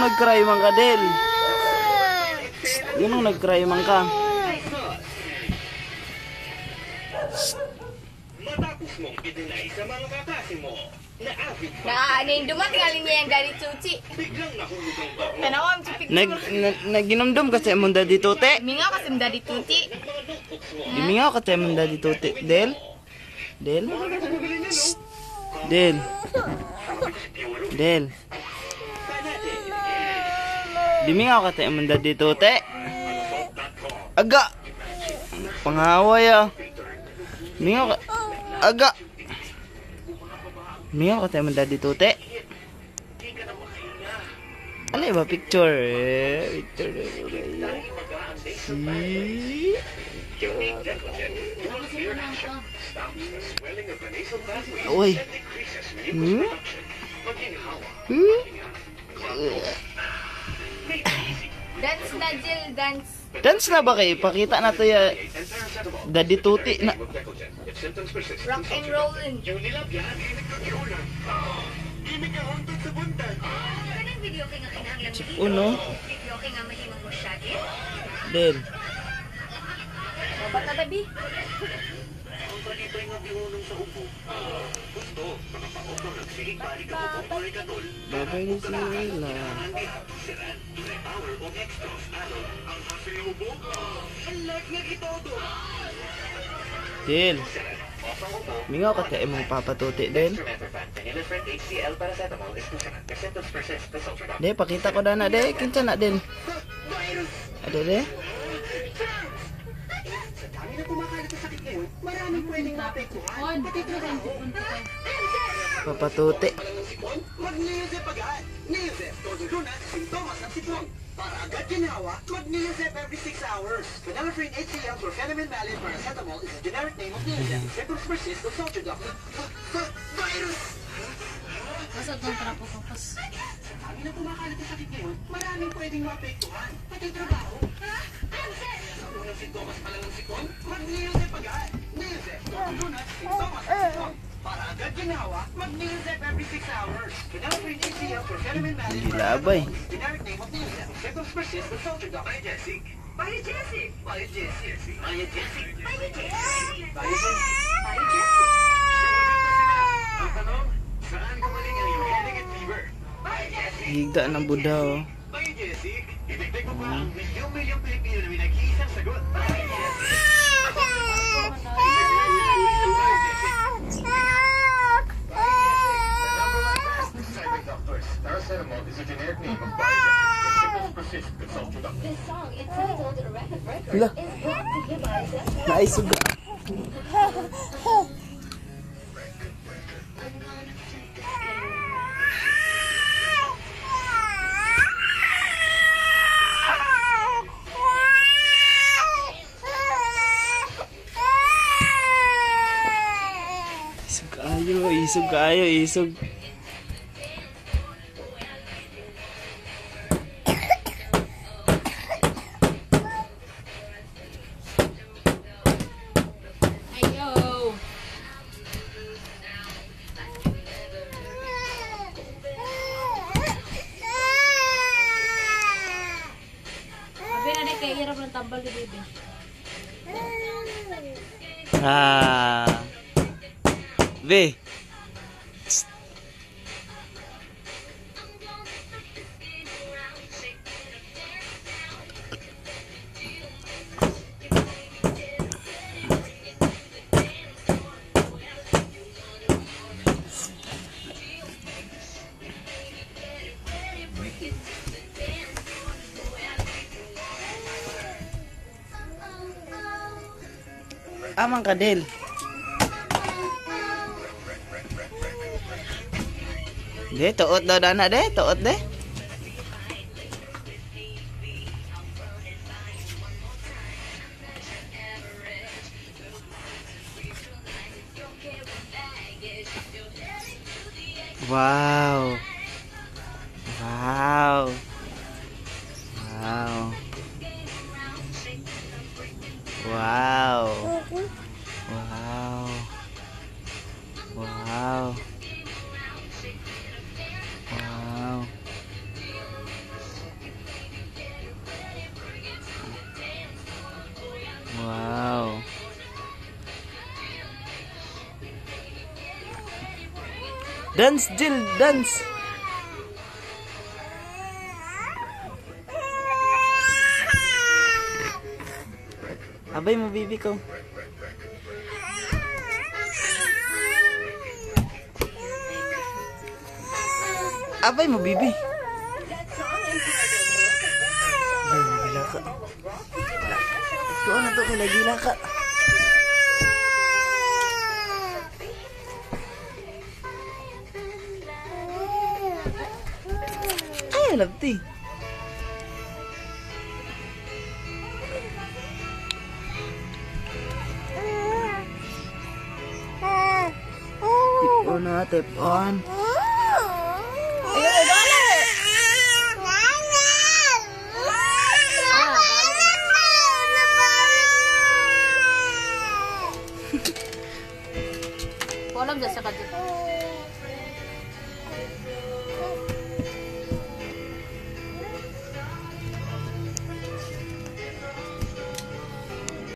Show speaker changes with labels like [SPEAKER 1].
[SPEAKER 1] nag-cry man ka, Del? Ganun nag-cry man ka.
[SPEAKER 2] Matapos mong i-deny sa mga kaklase mo na avid pa.
[SPEAKER 3] Ano yung dumating alin niya yung galit suci.
[SPEAKER 2] Biglang nahulog ang bako.
[SPEAKER 3] Tanawam si picture.
[SPEAKER 1] Naginamdam kasi mong daddy tote.
[SPEAKER 3] Mingaw kasi yung daddy tuti.
[SPEAKER 1] Dimingaw kasi mong daddy tote. Del? Del? Del? Del? Dimingaw kasi mong daddy tote. Aga! Pangaway ah. Mingaw ka. Aga! Mingaw ka tayo man daddy tote. Ano ba picture? Picture. Uy.
[SPEAKER 3] Dance na Jill, dance.
[SPEAKER 1] Dance na ba kayo? Pakita na to ya daddy tuti na.
[SPEAKER 3] Rock and rollin'.
[SPEAKER 1] Uno. Del.
[SPEAKER 3] Babat na tabi.
[SPEAKER 1] Babay ni sila. Del. Mingaw ka tayo mong papatuti, Del. De, pakita ko na de. Kinsa na, Del. Ada, de. Papatuti.
[SPEAKER 2] Para agad ginawa, mag-Neosep every 6 hours. Phenylephrine HCl chlorphenamine malate paracetamol is the generic name of Neosep. Symptoms persist, consult your doctor. Virus!
[SPEAKER 3] Masag ng trapo ko, pas.
[SPEAKER 2] Sabi na kumakalat sa sakit ngayon, maraming pwedeng maapektuhan. Pati trabaho. Sa unang sintomas pa lang ng sikon, mag-Neosep agad. Neosep, tortugunas, sintomas ng sikon. Para agad ginawa, mag-Neosep every 6 hours. Phenylephrine HCl chlorphenamine malate
[SPEAKER 1] Labay.
[SPEAKER 2] paracetamol is the generic name of Neosep. Symptoms persist, consult your doctor. Bye, Jessic. Bye, Jessic. Bye, Jessic. Bye, Jessic. Bye, Jessic. Bye, Jessic. Bye, Jessic. Ang tanong, saan gumaling ang iyong headache fever? Bye, Jessic.
[SPEAKER 1] Higda ng Buddha, oh.
[SPEAKER 2] Bye, Jessic. Idagdag mo pa ang milyong-milyong Pilipino na may nag-iisang sagot. Bye, Jessic. Paracetamol is a generic name of Biogen. If symptoms persist, consult your doctor.
[SPEAKER 4] This song, entitled Record Record,
[SPEAKER 1] Hala.
[SPEAKER 4] is brought to you by Zest.
[SPEAKER 1] Naisuga. Isog kayo, isog kayo, isog.
[SPEAKER 3] Ayo. Abi na kay hirap ng tambal ni baby.
[SPEAKER 1] Ah. Be. Amang ka, Del. De, tuot daw dana, de. Tuot, de. Wow. Wow. Wow. Wow. Wow. Wow. Wow. Dance, Jill, dance. Abay mo, bibi ko. Abay mo, bibi. Ay, nagila ka. Ito na to, nagila ka. Ay, labti. Tip on na, tip on. Ayun, dali!
[SPEAKER 3] Walang dyan sa kadito.